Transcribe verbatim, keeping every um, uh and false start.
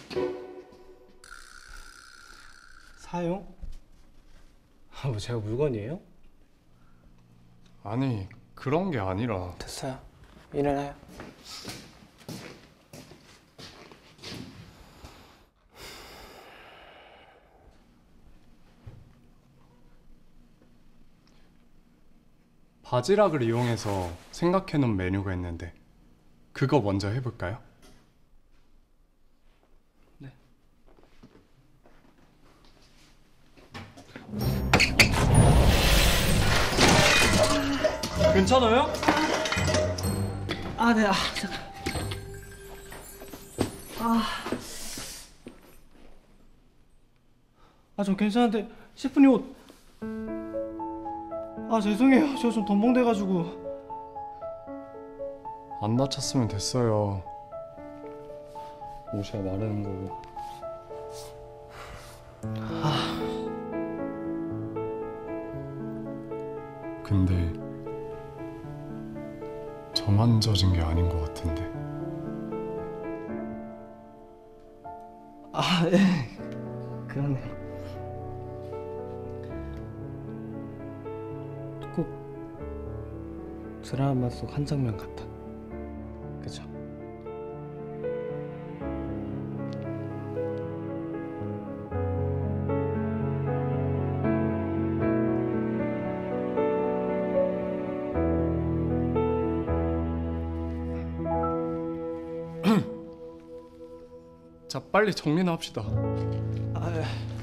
사용? 아, 뭐 제가 물건이에요? 아니 그런 게 아니라. 됐어요. 일어나요. 바지락을 이용해서 생각해놓은 메뉴가 있는데 그거 먼저 해볼까요? 네. 괜찮아요? 아, 네. 아, 잠깐. 아. 아, 저 괜찮은데 셰프님 옷. 아, 죄송해요. 저 좀 덤벙대가지고. 안 다쳤으면 됐어요. 옷이야 마르는 거고. 아. 근데 저만 젖은 게 아닌 것 같은데. 아, 예. 그러네. 꼭 드라마 속 한 장면 같아. 그죠? 자 빨리 정리나 합시다. 아, 예.